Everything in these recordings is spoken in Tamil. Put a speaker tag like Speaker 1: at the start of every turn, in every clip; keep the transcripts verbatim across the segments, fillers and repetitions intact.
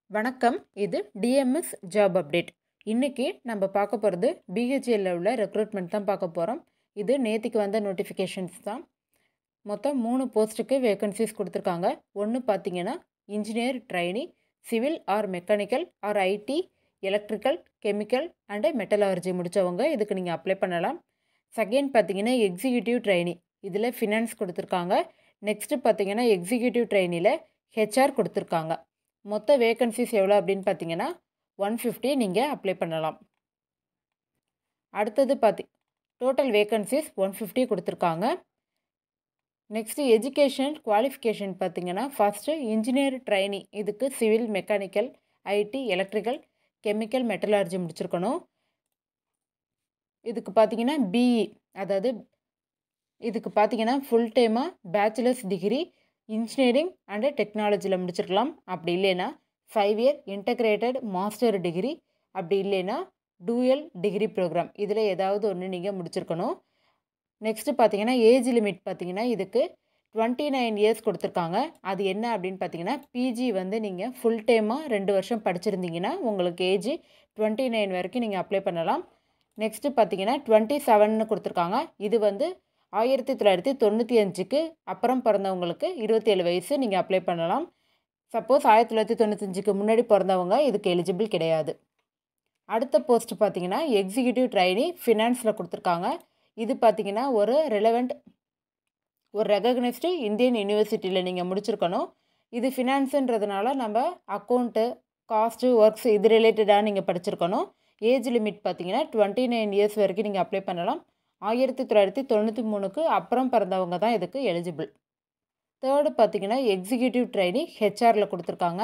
Speaker 1: வணக்கம். இது டிஎம்எஸ் ஜாப் அப்டேட். இன்னைக்கு நம்ம பார்க்க போகிறது பிஹெச்எல்ல உள்ள ரெக்ரூட்மெண்ட் தான் பார்க்க போகிறோம். இது நேற்றுக்கு வந்த நோட்டிஃபிகேஷன்ஸ் தான். மொத்தம் மூணு போஸ்ட்டுக்கு வேகன்சிஸ் கொடுத்துருக்காங்க. ஒன்று பார்த்தீங்கன்னா engineer trainee, civil or mechanical or IT, electrical, chemical and metallurgy முடித்தவங்க இதுக்கு நீங்கள் அப்ளை பண்ணலாம். செகண்ட் பார்த்தீங்கன்னா எக்ஸிக்யூட்டிவ் ட்ரைனி, இதில் ஃபினான்ஸ் கொடுத்துருக்காங்க. நெக்ஸ்ட்டு பார்த்தீங்கன்னா எக்ஸிக்யூட்டிவ் ட்ரைனியில் ஹெச்ஆர் கொடுத்துருக்காங்க. மொத்த வேகன்சிஸ் எவ்வளோ அப்படின்னு பார்த்தீங்கன்னா ஒன் ஃபிஃப்டி நீங்கள் அப்ளை பண்ணலாம். அடுத்தது பார்த்தி டோட்டல் வேகன்சிஸ் ஒன் ஃபிஃப்டி கொடுத்துருக்காங்க. நெக்ஸ்ட்டு எஜுகேஷன் குவாலிஃபிகேஷன் பார்த்தீங்கன்னா ஃபஸ்ட்டு இன்ஜினியர் ட்ரைனி, இதுக்கு civil, mechanical, IT, electrical, chemical, metallurgy முடிச்சிருக்கணும். இதுக்கு பார்த்தீங்கன்னா பிஇ, அதாவது இதுக்கு பார்த்தீங்கன்னா ஃபுல் டைமாக பேச்சுலர்ஸ் டிகிரி இன்ஜினியரிங் அண்டு டெக்னாலஜியில் முடிச்சிருக்கலாம். அப்படி இல்லைன்னா five year integrated master degree, அப்படி இல்லைன்னா டூயல் டிகிரி ப்ரோக்ராம், இதில் ஏதாவது ஒன்று நீங்கள் முடிச்சிருக்கணும். நெக்ஸ்ட்டு பார்த்தீங்கன்னா ஏஜ் லிமிட் பார்த்தீங்கன்னா இதுக்கு டுவெண்ட்டி நைன் இயர்ஸ் கொடுத்துருக்காங்க. அது என்ன அப்படின்னு பார்த்தீங்கன்னா பிஜி வந்து நீங்கள் ஃபுல் டைமாக ரெண்டு வருஷம் படிச்சிருந்தீங்கன்னா உங்களுக்கு ஏஜ் டுவெண்ட்டி நைன் வரைக்கும் நீங்கள் அப்ளை பண்ணலாம். நெக்ஸ்ட்டு பார்த்தீங்கன்னா டுவெண்ட்டி செவன்னு கொடுத்துருக்காங்க. இது வந்து ஆயிரத்தி தொள்ளாயிரத்தி தொண்ணூற்றி அஞ்சுக்கு அப்புறம் பிறந்தவங்களுக்கு இருபத்தி ஏழு வயசு நீங்கள் அப்ளை பண்ணலாம். சப்போஸ் ஆயிரத்தி தொள்ளாயிரத்தி தொண்ணூத்தஞ்சுக்கு முன்னாடி பிறந்தவங்க இதுக்கு எலிஜிபிள் கிடையாது. அடுத்த போஸ்ட் பார்த்தீங்கன்னா எக்ஸிக்யூட்டிவ் ட்ரைனி ஃபினான்ஸில் கொடுத்துருக்காங்க. இது பார்த்தீங்கன்னா ஒரு ரெலவெண்ட் ஒரு ரெகக்னைஸ்டு இந்தியன் யூனிவர்சிட்டியில் நீங்கள் முடிச்சிருக்கணும். இது ஃபினான்ஸுன்றதுனால நம்ம அக்கௌண்ட்டு, காஸ்ட்டு, ஒர்க்ஸ் இது ரிலேட்டடாக நீங்கள் படிச்சிருக்கணும். ஏஜ் லிமிட் பார்த்தீங்கன்னா டுவெண்ட்டி நைன் இயர்ஸ் வரைக்கும் நீங்கள் அப்ளை பண்ணலாம். ஆயிரத்தி தொள்ளாயிரத்தி தொண்ணூற்றி மூணுக்கு அப்புறம் பிறந்தவங்க தான் இதுக்கு எலிஜிபிள். தேர்டு பார்த்தீங்கன்னா எக்ஸிக்யூட்டிவ் ட்ரைனி ஹெச்ஆரில் கொடுத்துருக்காங்க.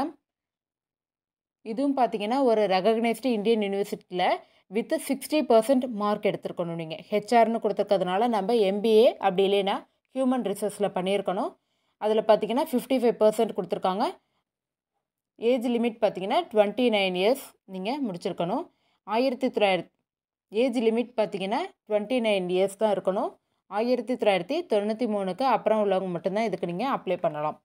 Speaker 1: இதுவும் பார்த்தீங்கன்னா ஒரு ரெகக்னைஸ்டு இந்தியன் யூனிவர்சிட்டியில் வித் சிக்ஸ்டி பர்சன்ட் மார்க் எடுத்துருக்கணும். நீங்கள் ஹெச்ஆர்னு கொடுத்துருக்கிறதுனால நம்ம எம்பிஏ அப்படி இல்லைன்னா ஹியூமன் ரிசோர்ஸில் பண்ணியிருக்கணும். அதில் பார்த்தீங்கன்னா ஃபிஃப்டி ஃபைவ் பர்சன்ட் கொடுத்துருக்காங்க. ஏஜ் லிமிட் பார்த்தீங்கன்னா டுவெண்ட்டி நைன் இயர்ஸ் நீங்கள் முடிச்சிருக்கணும். ஆயிரத்தி தொள்ளாயிரத்தி ஏஜ் லிமிட் பார்த்தீங்கன்னா டுவெண்ட்டி நைன் இயர்ஸ் தான் இருக்கணும். ஆயிரத்தி தொள்ளாயிரத்தி தொண்ணூற்றி மூணுக்கு அப்புறம் உள்ளவங்க மட்டும்தான் இதுக்கு நீங்கள் அப்ளை பண்ணலாம்.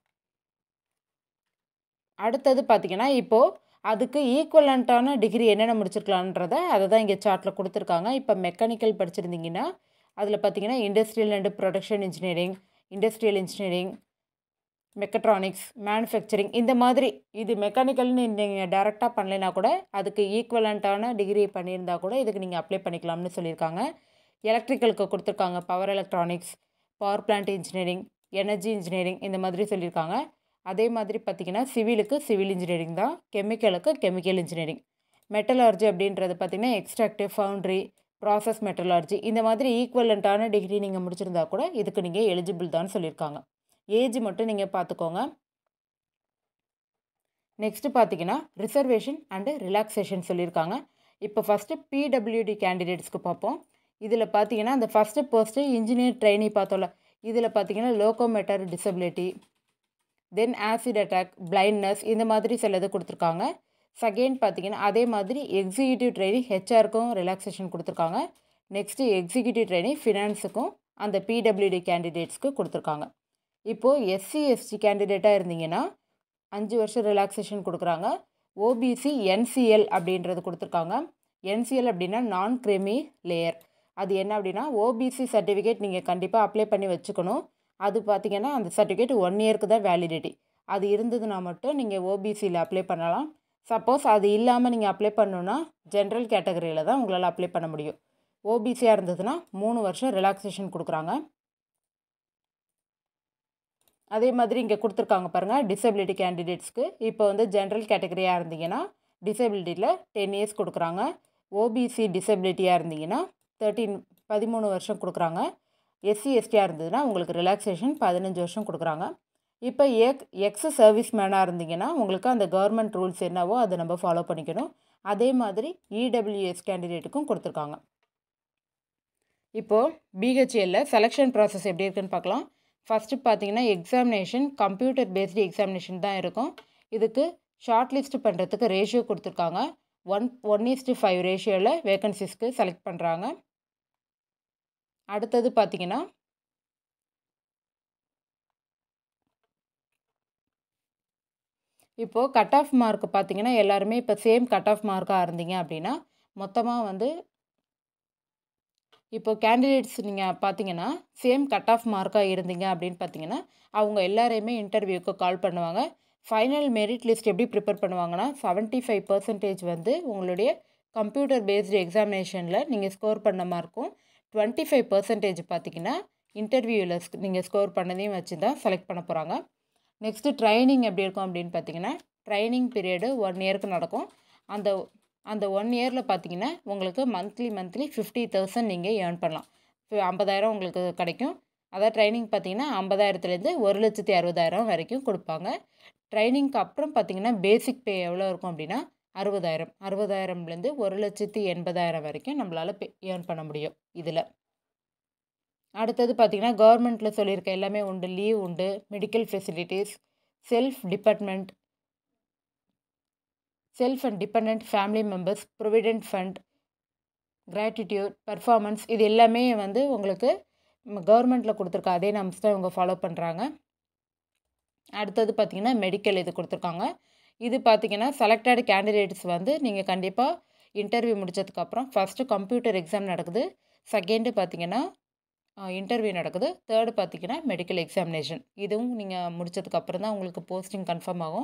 Speaker 1: அடுத்தது பார்த்தீங்கன்னா இப்போது அதுக்கு ஈக்குவலண்ட்டான டிகிரி என்னென்ன முடிச்சிருக்கலான்றத அதை தான் இங்கே சார்ட்டில் கொடுத்துருக்காங்க. இப்போ மெக்கானிக்கல் படிச்சிருந்தீங்கன்னா அதில் பார்த்தீங்கன்னா industrial and production engineering, industrial engineering, mechatronics, manufacturing, இந்த மாதிரி இது மெக்கானிக்கல்னு நீங்கள் டைரெக்டாக பண்ணலைன்னா கூட அதுக்கு ஈக்குவலண்ட்டான டிகிரி பண்ணியிருந்தால் கூட இதுக்கு நீங்கள் அப்ளை பண்ணிக்கலாம்னு சொல்லியிருக்காங்க. எலக்ட்ரிக்கலுக்கு கொடுத்துருக்காங்க power electronics, power plant engineering, energy engineering, இந்த மாதிரி சொல்லியிருக்காங்க. அதே மாதிரி பார்த்திங்கன்னா சிவிலுக்கு சிவில் இன்ஜினியரிங் தான், கெமிக்கலுக்கு கெமிக்கல் இன்ஜினியரிங். மெட்டலாலஜி அப்படின்றது பார்த்திங்கன்னா எக்ஸ்ட்ராக்டிவ், ஃபவுண்ட்ரி, ப்ராசஸ் மெட்டலாலஜி, இந்த மாதிரி ஈக்குவலண்ட்டான டிகிரி நீங்கள் முடிச்சிருந்தா கூட இதுக்கு நீங்கள் எலிஜிபிள் தான் சொல்லியிருக்காங்க. ஏஜ் மட்டும் நீங்கள் பார்த்துக்கோங்க. நெக்ஸ்ட்டு பார்த்தீங்கன்னா ரிசர்வேஷன் அண்டு ரிலாக்ஸேஷன் சொல்லியிருக்காங்க. இப்போ ஃபஸ்ட்டு பிடபிள்யூடி கேண்டிடேட்ஸ்க்கு பார்ப்போம். இதில் பார்த்தீங்கன்னா அந்த ஃபஸ்ட்டு போஸ்ட்டு இன்ஜினியர் ட்ரைனி பார்த்தோம்ல, இதில் பார்த்தீங்கன்னா locomotor disability, then acid attack, blindness, இந்த மாதிரி சிலது கொடுத்துருக்காங்க. செகண்ட் பார்த்தீங்கன்னா அதே மாதிரி எக்ஸிக்யூட்டிவ் ட்ரைனி ஹெச்ஆருக்கும் ரிலாக்ஸேஷன் கொடுத்துருக்காங்க. நெக்ஸ்ட்டு எக்ஸிக்யூட்டிவ் ட்ரைனி ஃபினான்ஸுக்கும் அந்த பிடபிள்யூடி கேண்டிடேட்ஸ்க்கு கொடுத்துருக்காங்க. இப்போது எஸ்சி எஸ்டி கேண்டிடேட்டாக இருந்தீங்கன்னா அஞ்சு வருஷம் ரிலாக்ஸேஷன் கொடுக்குறாங்க. ஓபிசி என்சிஎல் அப்படின்றது கொடுத்துருக்காங்க. என்சிஎல் அப்படின்னா நான் கிரிமி லேயர். அது என்ன அப்படின்னா ஓபிசி சர்டிஃபிகேட் நீங்கள் கண்டிப்பாக அப்ளை பண்ணி வச்சுக்கணும். அது பார்த்திங்கன்னா அந்த சர்டிஃபிகேட் ஒன் இயருக்கு தான் வேலிடிட்டி. அது இருந்ததுன்னா மட்டும் நீங்கள் ஓபிசியில் அப்ளை பண்ணலாம். சப்போஸ் அது இல்லாமல் நீங்கள் அப்ளை பண்ணணுன்னா ஜென்ரல் கேட்டகரியில் தான் உங்களால் அப்ளை பண்ண முடியும். ஓபிசியாக இருந்ததுன்னா மூணு வருஷம் ரிலாக்ஸேஷன் கொடுக்குறாங்க. அதே மாதிரி இங்கே கொடுத்துருக்காங்க பாருங்கள் டிசபிலிட்டி கேண்டிடேட்ஸ்க்கு. இப்போ வந்து ஜென்ரல் கேட்டகரியாக இருந்தீங்கன்னா டிசபிலிட்டியில் டென் இயர்ஸ் கொடுக்குறாங்க. ஓபிசி டிசபிலிட்டியாக இருந்தீங்கன்னா தேர்ட்டீன் பதிமூணு வருஷம் கொடுக்குறாங்க. எஸ்சி எஸ்டியாக இருந்ததுன்னா உங்களுக்கு ரிலாக்ஸேஷன் பதினஞ்சு வருஷம் கொடுக்குறாங்க. இப்போ எக் எக்ஸ் சர்வீஸ் மேனாக இருந்தீங்கன்னா உங்களுக்கு அந்த கவர்மெண்ட் ரூல்ஸ் என்னவோ அதை நம்ம ஃபாலோ பண்ணிக்கணும். அதே மாதிரி இடபிள்யூஎஸ் கேண்டிடேட்டுக்கும் கொடுத்துருக்காங்க. இப்போது பிஹெச்எல்ல செலெக்ஷன் ப்ராசஸ் எப்படி இருக்குன்னு பார்க்கலாம். ஃபஸ்ட்டு பார்த்தீங்கன்னா எக்ஸாமினேஷன் கம்ப்யூட்டர் பேஸ்டு எக்ஸாமினேஷன் தான் இருக்கும். இதுக்கு ஷார்ட் லிஸ்ட் பண்ணுறதுக்கு ரேஷியோ கொடுத்துருக்காங்க. ஒன் ஒன் ஈஸ்ட்டு ஃபைவ் ரேஷியோவில் வேகன்சிஸ்க்கு செலக்ட் பண்ணுறாங்க. அடுத்தது பார்த்தீங்கன்னா இப்போது கட் ஆஃப் மார்க் பார்த்தீங்கன்னா எல்லாருமே இப்போ சேம் கட் ஆஃப் மார்க்காக இருந்தீங்க அப்படின்னா மொத்தமாக வந்து இப்போ கேண்டிடேட்ஸ் நீங்கள் பார்த்தீங்கன்னா சேம் கட் ஆஃப் மார்க்காக இருந்தீங்க அப்படின்னு பார்த்தீங்கன்னா அவங்க எல்லாரையுமே இன்டர்வியூக்கு கால் பண்ணுவாங்க. ஃபைனல் மெரிட் லிஸ்ட் எப்படி ப்ரிப்பேர் பண்ணுவாங்கன்னா செவன்ட்டி ஃபைவ் பர்சன்டேஜ் வந்து உங்களுடைய கம்ப்யூட்டர் பேஸ்டு எக்ஸாமினேஷனில் நீங்கள் ஸ்கோர் பண்ண மார்க்கும் டுவெண்ட்டி ஃபைவ் பர்சன்டேஜ் பார்த்தீங்கன்னா இன்டர்வியூவில் நீங்கள் ஸ்கோர் பண்ணதையும் வச்சு தான் செலக்ட் பண்ண போகிறாங்க. நெக்ஸ்ட்டு ட்ரைனிங் எப்படி இருக்கும் அப்படின்னு பார்த்தீங்கன்னா ட்ரைனிங் பீரியடு ஒன் இயருக்கு நடக்கும். அந்த அந்த ஒன் இயரில் பார்த்தீங்கன்னா உங்களுக்கு மந்த்லி மந்த்லி ஃபிஃப்டி தௌசண்ட் நீங்கள் ஏர்ன் பண்ணலாம். ஐம்பதாயிரம் உங்களுக்கு கிடைக்கும். அதாவது ட்ரைனிங் பார்த்தீங்கன்னா ஐம்பதாயிரத்துலேருந்து ஒரு லட்சத்தி அறுபதாயிரம் வரைக்கும் கொடுப்பாங்க. ட்ரைனிங்க்கு அப்புறம் பார்த்தீங்கன்னா பேசிக் பே எவ்வளோ இருக்கும் அப்படின்னா அறுபதாயிரம் அறுபதாயிரம்லேருந்து ஒரு லட்சத்தி எண்பதாயிரம் வரைக்கும் நம்மளால் பே ஏர்ன் பண்ண முடியும் இதில். அடுத்தது பார்த்தீங்கன்னா கவர்மெண்ட்டில் சொல்லியிருக்க எல்லாமே உண்டு. லீவ் உண்டு, medical facilities, self department self and depend family members, provident fund, gratitude, performance, இது எல்லாமே வந்து உங்களுக்கு கவர்மெண்ட்டில் கொடுத்துருக்க அதே நாம்ஸ் தான் இவங்க ஃபாலோ பண்ணுறாங்க. அடுத்தது பார்த்திங்கன்னா மெடிக்கல் இது கொடுத்துருக்காங்க. இது பார்த்திங்கன்னா செலக்டட் கேண்டிடேட்ஸ் வந்து நீங்கள் கண்டிப்பாக இன்டர்வியூ முடித்ததுக்கப்புறம் ஃபஸ்ட்டு கம்ப்யூட்டர் எக்ஸாம் நடக்குது, செகண்டு பார்த்திங்கன்னா இன்டர்வியூ நடக்குது, தேர்டு பார்த்திங்கன்னா மெடிக்கல் எக்ஸாமினேஷன். இதுவும் நீங்கள் முடித்ததுக்கப்புறம் தான் உங்களுக்கு போஸ்டிங் கன்ஃபார்ம் ஆகும்.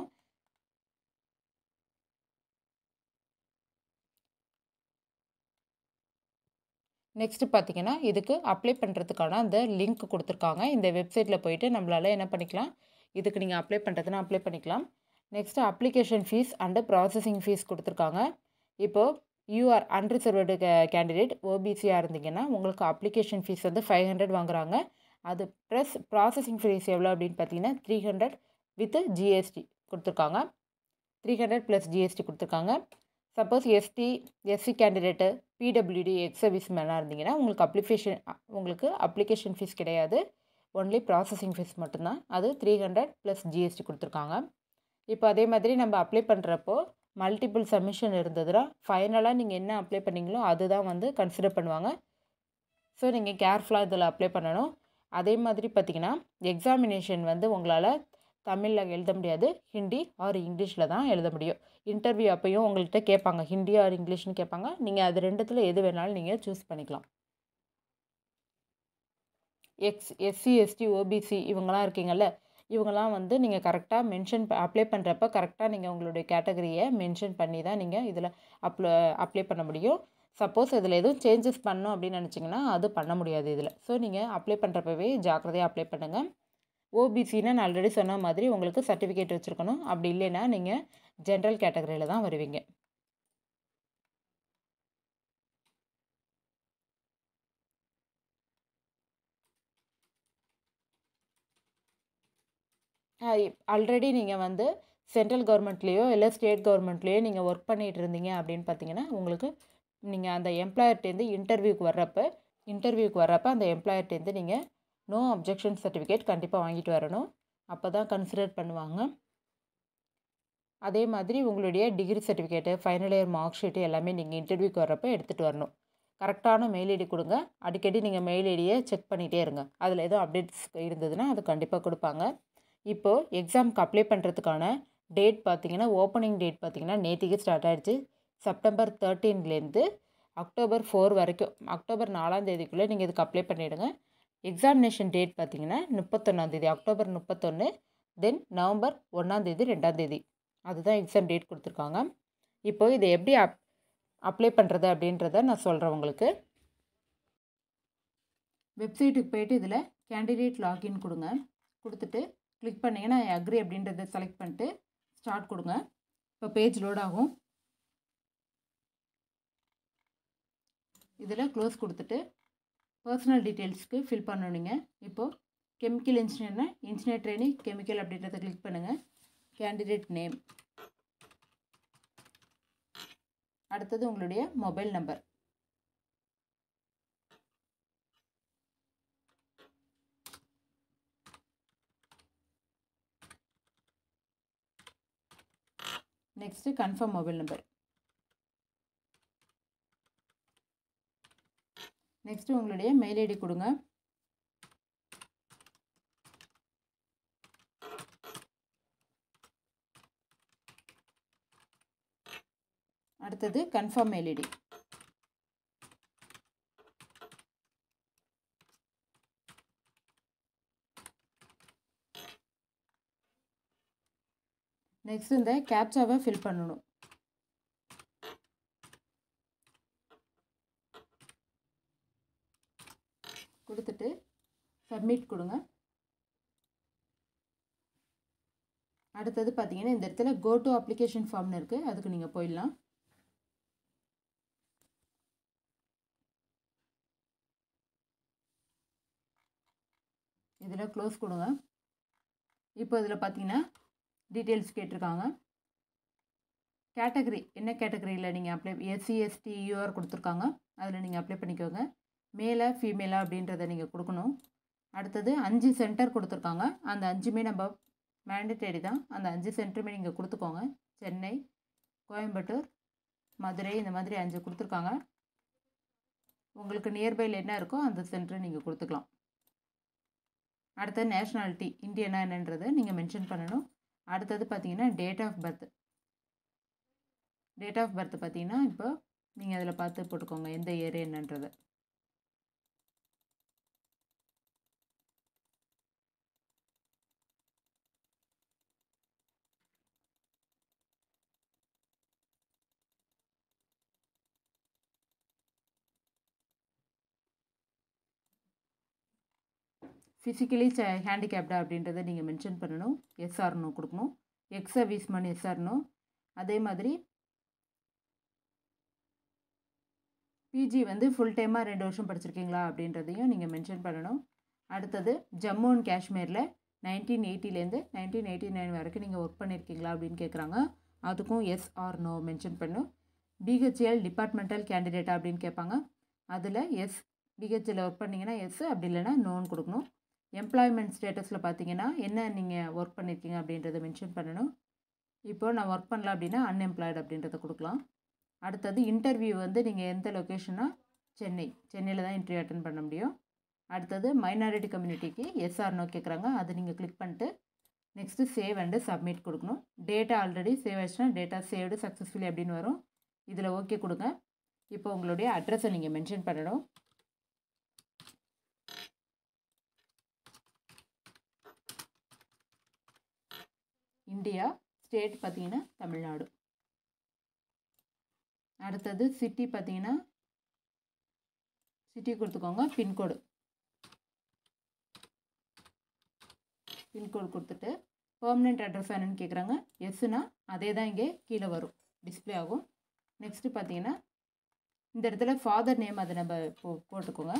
Speaker 1: நெக்ஸ்ட்டு பார்த்தீங்கன்னா இதுக்கு அப்ளை பண்ணுறதுக்கான அந்த லிங்க் கொடுத்துருக்காங்க. இந்த வெப்சைட்டில் போயிட்டு நம்மளால் என்ன பண்ணிக்கலாம், இதுக்கு நீங்கள் அப்ளை பண்ணுறதுனா அப்ளை பண்ணிக்கலாம். Next application fee and processing fee கொடுத்துருக்காங்க. இப்போது யூஆர் அன்ரிசர்வ்டு கே கேண்டிடேட் ஓபிசியாக இருந்தீங்கன்னா உங்களுக்கு அப்ளிகேஷன் ஃபீஸ் வந்து ஃபைவ் ஹண்ட்ரட் வாங்குறாங்க. அது ப்ளஸ் ப்ராசஸிங் ஃபீஸ் எவ்வளோ அப்படின்னு பார்த்தீங்கன்னா த்ரீ ஹண்ட்ரட் வித் ஜிஎஸ்டி கொடுத்துருக்காங்க. த்ரீ ஹண்ட்ரட் ப்ளஸ் ஜிஎஸ்டி கொடுத்துருக்காங்க. சப்போஸ் எஸ்டி எஸ்சி கேண்டிடேட்டு பிடபிள்யூடி எக்ஸ் சர்வீஸ் மேனாக இருந்தீங்கன்னா உங்களுக்கு அப்ளிகேஷன் உங்களுக்கு அப்ளிகேஷன் ஃபீஸ் கிடையாது, ஒன்லி ப்ராசஸிங் ஃபீஸ் மட்டும்தான். அது த்ரீ ஹண்ட்ரட் ப்ளஸ் ஜிஎஸ்டி கொடுத்துருக்காங்க. இப்போ அதே மாதிரி நம்ம அப்ளை பண்ணுறப்போ மல்டிபிள் சப்மிஷன் இருந்ததுன்னா ஃபைனலாக நீங்கள் என்ன அப்ளை பண்ணீங்களோ அதுதான் வந்து கன்சிடர் பண்ணுவாங்க. ஸோ நீங்கள் கேர்ஃபுல்லாக இதில் அப்ளை பண்ணணும். அதே மாதிரி பார்த்திங்கன்னா எக்ஸாமினேஷன் வந்து உங்களால் தமிழில் எழுத முடியாது, ஹிந்தி ஆர் இங்கிலீஷில் தான் எழுத முடியும். இன்டர்வியூ அப்பையும் உங்கள்கிட்ட கேட்பாங்க, ஹிந்தி ஆர் இங்கிலீஷ்னு கேட்பாங்க. நீங்கள் அது ரெண்டுத்தில் எது வேணாலும் நீங்கள் சூஸ் பண்ணிக்கலாம். எக்ஸ் எஸ்சி எஸ்டி ஓபிசி இவங்களாம் இருக்கீங்கள்ல, இவங்களாம் வந்து நீங்கள் கரெக்டாக மென்ஷன் அப்ளை பண்ணுறப்ப கரெக்டாக நீங்கள் உங்களுடைய கேட்டகரியை மென்ஷன் பண்ணி தான் நீங்கள் இதில் அப்ளை அப்ளை பண்ண முடியும். சப்போஸ் இதில் எதுவும் சேஞ்சஸ் பண்ணணும் அப்படின்னு நினச்சிங்கன்னா அது பண்ண முடியாது இதில். ஸோ நீங்கள் அப்ளை பண்ணுறப்பவே ஜாக்கிரதையாக அப்ளை பண்ணுங்கள். ஓபிசின்னா நான் ஆல்ரெடி சொன்ன மாதிரி உங்களுக்கு சர்டிஃபிகேட் வச்சுருக்கணும். அப்படி இல்லைன்னா நீங்கள் ஜென்ரல் கேட்டகரியில் தான் வருவீங்க. ஆல்ரெடி நீங்கள் வந்து சென்ட்ரல் கவர்மெண்ட்லேயோ இல்லை ஸ்டேட் கவர்மெண்ட்லேயோ நீங்கள் ஒர்க் பண்ணிகிட்டு இருந்தீங்க அப்படின்னு பார்த்தீங்கன்னா உங்களுக்கு நீங்கள் அந்த எம்ப்ளாயர்ட்டேருந்து இன்டர்வியூக்கு வர்றப்போ இன்டர்வியூக்கு வர்றப்போ அந்த எம்ப்ளாயர்ட்டேருந்து நீங்கள் நோ அப்ஜெக்ஷன் சர்டிஃபிகேட் கண்டிப்பாக வாங்கிட்டு வரணும். அப்போ தான் கன்சிடர் பண்ணுவாங்க. அதே மாதிரி உங்களுடைய degree certificate, final year mark sheet எல்லாமே நீங்கள் இன்டர்வியூக்கு வர்றப்போ எடுத்துகிட்டு வரணும். கரெக்டான மெயில் ஐடி கொடுங்க. அடிக்கடி நீங்கள் மெயில் ஐடியை செக் பண்ணிகிட்டே இருங்க. அதில் எதுவும் அப்டேட்ஸ் இருந்ததுன்னா அது கண்டிப்பாக கொடுப்பாங்க. இப்போது எக்ஸாமுக்கு அப்ளை பண்ணுறதுக்கான டேட் பார்த்திங்கன்னா ஓப்பனிங் டேட் பார்த்திங்கன்னா நேற்றுக்கு ஸ்டார்ட் ஆகிடுச்சு. செப்டம்பர் தேர்ட்டீன்லேருந்து அக்டோபர் ஃபோர் வரைக்கும், அக்டோபர் நாலாம் தேதிக்குள்ளே நீங்கள் இதுக்கு அப்ளை பண்ணிவிடுங்க. எக்ஸாமினேஷன் டேட் பார்த்திங்கன்னா முப்பத்தொன்னாந்தேதி அக்டோபர் முப்பத்தொன்று, தென் நவம்பர் ஒன்றாந்தேதி ரெண்டாந்தேதி அதுதான் எக்ஸாம் டேட் கொடுத்துருக்காங்க. இப்போது இதை எப்படி அப் அப்ளை பண்ணுறது அப்படின்றத நான் சொல்கிறேன் உங்களுக்கு. வெப்சைட்டுக்கு போய்ட்டு இதில் கேண்டிடேட் லாகின் கொடுங்க. கொடுத்துட்டு கிளிக் பண்ணிங்கன்னா அக்ரி அப்படின்றத செலக்ட் பண்ணிட்டு ஸ்டார்ட் கொடுங்க. இப்போ பேஜ் லோட் ஆகும். இதில் க்ளோஸ் கொடுத்துட்டு பர்சனல் டீட்டெயில்ஸ்க்கு ஃபில் பண்ணணுங்க. இப்போது கெமிக்கல் இன்ஜினியர்னா இன்ஜினியர் ட்ரைனிங் கெமிக்கல் அப்படின்றத கிளிக் பண்ணுங்கள். கேண்டிடேட் நேம், அடுத்தது உங்களுடைய mobile number, next confirm mobile number, next உங்களுடைய மெயில் ஐடி கொடுங்க. அடுத்தது கன்ஃபார்ம் மெயில் ஐடி. நெக்ஸ்ட் இந்த கேப்சாவை ஃபில் பண்ணணும். கொடுத்துட்டு சப்மிட் கொடுங்க. அடுத்தது பார்த்தீங்கன்னா இந்த இடத்துல கோ டு அப்ளிகேஷன் ஃபார்ம்னு இருக்குது, அதுக்கு நீங்கள் போயிடலாம். இதில் க்ளோஸ் கொடுங்க. இப்போ இதில் பார்த்தீங்கன்னா டீட்டெயில்ஸ் கேட்டிருக்காங்க. கேட்டகரி என்ன கேட்டகரியில் நீங்கள் அப்ளை எஸ்சி எஸ்டி யூஆர் கொடுத்துருக்காங்க, அதில் நீங்கள் அப்ளை பண்ணிக்கோங்க. மேலே ஃபீமேலா அப்படின்றத நீங்கள் கொடுக்கணும். அடுத்தது அஞ்சு சென்டர் கொடுத்துருக்காங்க, அந்த அஞ்சுமே நம்ம மேண்டேட்டரி தான், அந்த அஞ்சு சென்டருமே நீங்கள் கொடுத்துக்கோங்க. சென்னை, கோயம்புத்தூர், மதுரை, இந்த மாதிரி அஞ்சு கொடுத்துருக்காங்க. உங்களுக்கு நியர்பையில் என்ன இருக்கோ அந்த சென்டரை நீங்கள் கொடுத்துக்கலாம். அடுத்தது நேஷ்னாலிட்டி இந்தியனா என்னன்றதை நீங்கள் மென்ஷன் பண்ணணும். அடுத்தது பார்த்தீங்கன்னா date of birth. Date of birth பார்த்தீங்கன்னா இப்போ நீங்கள் அதில் பார்த்து போட்டுக்கோங்க எந்த இயர் என்னன்றது. ஃபிசிக்கலி ஹேண்டிகேப்டா அப்படின்றத நீங்கள் மென்ஷன் பண்ணணும். எஸ்ஆர்னோ கொடுக்கணும். Ex serviceman yes or no. அதே மாதிரி பிஜி வந்து ஃபுல் டைமாக ரெண்டு வருஷம் படிச்சிருக்கீங்களா அப்படின்றதையும் நீங்கள் மென்ஷன் பண்ணணும். அடுத்தது ஜம்மு அண்ட் காஷ்மீரில் நைன்டீன் எயிட்டிலேருந்து நைன்டீன் எயிட்டி நைன் வரைக்கும் நீங்கள் ஒர்க் பண்ணியிருக்கீங்களா அப்படின்னு கேட்குறாங்க, அதுக்கும் எஸ் ஆர் நோ மென்ஷன் பண்ணணும். பிஹெச்எல் டிபார்ட்மெண்டல் கேண்டிடேட்டா அப்படின்னு கேட்பாங்க, அதில் எஸ். பிஹெச்எல் ஒர்க் பண்ணிங்கன்னா எஸ், அப்படி இல்லைன்னா நோன்னு கொடுக்கணும். எம்ப்ளாய்மெண்ட் ஸ்டேட்டஸில் பார்த்தீங்கன்னா என்ன நீங்கள் ஒர்க் பண்ணியிருக்கீங்க அப்படின்றத மென்ஷன் பண்ணணும். இப்போது நான் ஒர்க் பண்ணல அப்படின்னா அன்எம்ப்ளாய்டு அப்படின்றத கொடுக்கலாம். அடுத்தது இன்டர்வியூ வந்து நீங்கள் எந்த லொக்கேஷனாக சென்னை சென்னையில் தான் இன்டர்வியூ அட்டன் பண்ண முடியும். அடுத்தது மைனாரிட்டி கம்யூனிட்டிக்கு எஸ்ஆர்னோ கேட்குறாங்க, அது நீங்கள் கிளிக் பண்ணிட்டு நெக்ஸ்ட்டு சேவ் அண்டு சப்மிட் கொடுக்கணும். டேட்டா ஆல்ரெடி சேவ் ஆச்சுன்னா டேட்டா சேவ்டு சக்ஸஸ்ஃபுல்லி அப்படின்னு வரும், இதில் ஓகே கொடுங்க. இப்போ உங்களுடைய அட்ரஸை நீங்கள் மென்ஷன் பண்ணணும். இந்தியா, ஸ்டேட் பார்த்தீங்கன்னா தமிழ்நாடு. அடுத்தது சிட்டி பார்த்தீங்கன்னா சிட்டி கொடுத்துக்கோங்க. பின்கோடு பின்கோடு கொடுத்துட்டு பெர்மனெண்ட் அட்ரஸ் என்னன்னு கேட்குறாங்க, எஸ்ஸுனா அதே தான் இங்கே கீழே வரும், டிஸ்பிளே ஆகும். நெக்ஸ்ட்டு பார்த்தீங்கன்னா இந்த இடத்துல ஃபாதர் நேம் அதை நம்ம போ போட்டுக்கோங்க.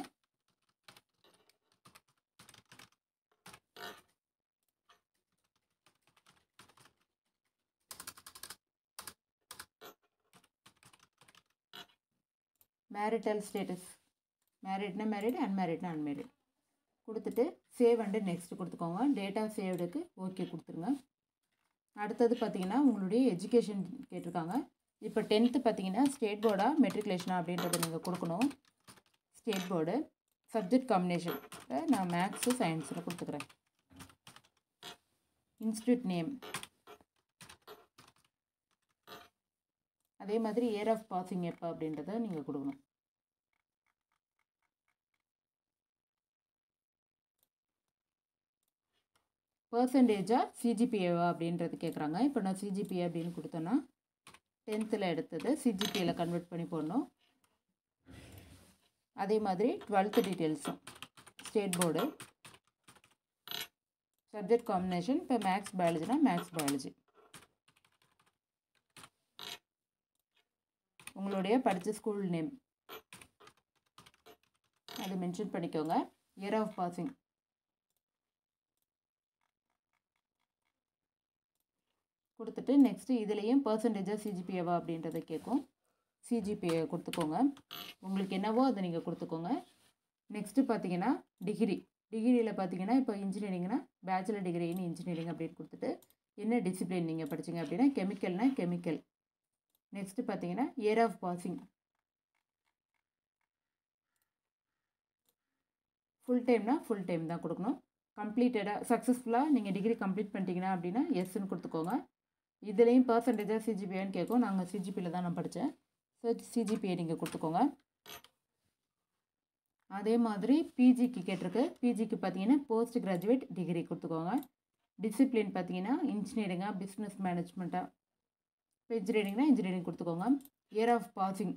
Speaker 1: மேரிட்டல் ஸ்டேட்டஸ் மேரிட்னா மேரிட், அன்மேரிட்னா அன்மேரிட் கொடுத்துட்டு சேவ் அண்டு நெக்ஸ்ட் கொடுத்துக்கோங்க. டேட்டா சேவ்டுக்கு ஓகே கொடுத்துருங்க. அடுத்தது பார்த்தீங்கன்னா உங்களுடைய எஜுகேஷன் கேட்டிருக்காங்க. இப்போ டென்த்து பார்த்தீங்கன்னா ஸ்டேட் போர்டா மெட்ரிகுலேஷனா அப்படின்றத நீங்கள் கொடுக்கணும். State board. சப்ஜெக்ட் காம்பினேஷன் நான் மேக்ஸு சயின்ஸில் கொடுத்துக்கிறேன். இன்ஸ்டியூட் நேம், அதே மாதிரி இயர் ஆஃப் பாசிங் எப்போ அப்படின்றத நீங்கள் கொடுக்கணும். பர்சன்டேஜா சிஜிபிஏவா அப்படின்றது கேட்குறாங்க. இப்போ நான் சிஜிபிஏ அப்படின்னு கொடுத்தேன்னா டென்த்தில் எடுத்தது சிஜிபிஏல கன்வெர்ட் பண்ணி போடணும். அதே மாதிரி டுவெல்த்து டீட்டெயில்ஸும் ஸ்டேட் போர்டு. சப்ஜெக்ட் காம்பினேஷன் இப்போ மேக்ஸ் பயாலஜினா மேக்ஸ் பயாலஜி. உங்களுடைய படித்த ஸ்கூல் நேம் அது மென்ஷன் பண்ணிக்கோங்க. இயர் ஆஃப் பாசிங் கொடுத்துட்டு நெக்ஸ்ட்டு இதுலேயும் பர்சன்டேஜாக சிஜிபிஏவா அப்படின்றத கேட்கும். சிஜிபிஏ கொடுத்துக்கோங்க. உங்களுக்கு என்னவோ அதை நீங்கள் கொடுத்துக்கோங்க. நெக்ஸ்ட்டு பார்த்தீங்கன்னா டிகிரி. டிகிரியில் பார்த்தீங்கன்னா இப்போ இன்ஜினியரிங்னா பேச்சுலர் டிகிரி இன் இன்ஜினியரிங் அப்படின்னு கொடுத்துட்டு என்ன டிசிப்ளின் நீங்கள் படிச்சிங்க அப்படின்னா கெமிக்கல்னா கெமிக்கல். நெக்ஸ்ட்டு பார்த்தீங்கன்னா இயர் ஆஃப் பாசிங் ஃபுல் டைம்னா ஃபுல் டைம் தான் கொடுக்கணும். கம்ப்ளீட்டடாக சக்ஸஸ்ஃபுல்லாக நீங்கள் டிகிரி கம்ப்ளீட் பண்ணிட்டீங்கன்னா அப்படின்னா எஸ்ன்னு கொடுத்துக்கோங்க. இதுலேயும் பர்சன்டேஜாக சிஜிபிஏன்னு கேட்கும். நாங்கள் சிஜிபியில் தான் நான் படித்தேன். ஸோ சிஜிபிஏ நீங்கள் கொடுத்துக்கோங்க. அதே மாதிரி பிஜிக்கு கேட்டிருக்கு. பிஜிக்கு பார்த்தீங்கன்னா போஸ்ட் கிராஜுவேட் டிகிரி கொடுத்துக்கோங்க. டிசிப்ளின் பார்த்தீங்கன்னா இன்ஜினியரிங்காக பிஸ்னஸ் மேனேஜ்மெண்ட்டாக. இப்போ இன்ஜினியரிங்னா இன்ஜினியரிங் கொடுத்துக்கோங்க. Year of passing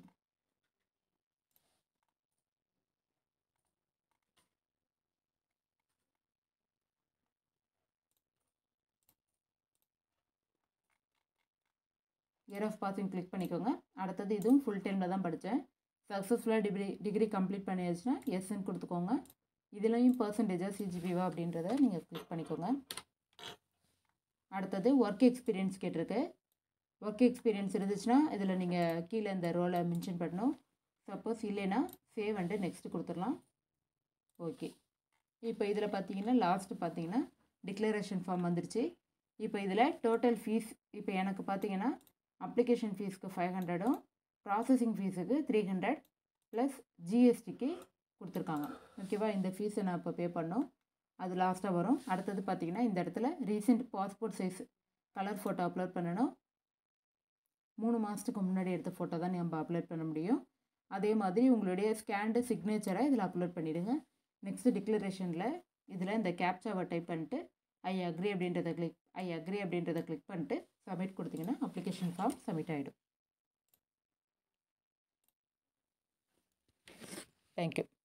Speaker 1: year of passing click பண்ணிக்கோங்க. அடுத்தது இதுவும் ஃபுல் டைமில் தான் படித்தேன். சக்ஸஸ்ஃபுல்லாக டிகிரி டிகிரி கம்ப்ளீட் பண்ணியாச்சுன்னா எஸ்ன்னு கொடுத்துக்கோங்க. இதுலேயும் பர்சன்டேஜாக சிஜிபிவா அப்படின்றத நீங்கள் கிளிக் பண்ணிக்கோங்க. அடுத்தது ஒர்க் எக்ஸ்பீரியன்ஸ் கேட்டிருக்கு. ஒர்க் எக்ஸ்பீரியன்ஸ் இருந்துச்சுன்னா இதில் நீங்கள் கீழே இந்த ரோலை மென்ஷன் பண்ணணும். சப்போஸ் இல்லைன்னா சேவ் அண்டு நெக்ஸ்ட்டு கொடுத்துடலாம். ஓகே, இப்போ இதில் பார்த்தீங்கன்னா லாஸ்ட்டு பார்த்தீங்கன்னா டிக்ளரேஷன் ஃபார்ம் வந்துருச்சு. இப்போ இதில் டோட்டல் ஃபீஸ் இப்போ எனக்கு பார்த்தீங்கன்னா அப்ளிகேஷன் ஃபீஸ்க்கு ஃபைவ் ஹண்ட்ரடும் ப்ராசஸிங் ஃபீஸுக்கு த்ரீ ஹண்ட்ரட் ப்ளஸ் ஜிஎஸ்டிக்கு கொடுத்துருக்காங்க. ஓகேவா, இந்த ஃபீஸை நான் இப்போ பே பண்ணோம். அது லாஸ்ட்டாக வரும். அடுத்தது பார்த்தீங்கன்னா இந்த இடத்துல recent passport size colour photo upload பண்ணணும். மூணு மாதத்துக்கு முன்னாடி எடுத்த ஃபோட்டோ தான் நம்ம அப்லோட் பண்ண முடியும். அதே மாதிரி உங்களுடைய ஸ்கேண்டு சிக்னேச்சரை இதில் அப்லோட் பண்ணிவிடுங்க. நெக்ஸ்ட்டு டிக்ளரேஷனில் இதில் இந்த கேப்சாவை டைப் பண்ணிட்டு ஐ அக்ரி அப்படின்றத கிளிக் ஐ அக்ரி அப்படின்றத கிளிக் பண்ணிட்டு சப்மிட் கொடுத்தீங்கன்னா அப்ளிகேஷன் ஃபார்ம் சப்மிட் ஆகிடும். தேங்க்யூ.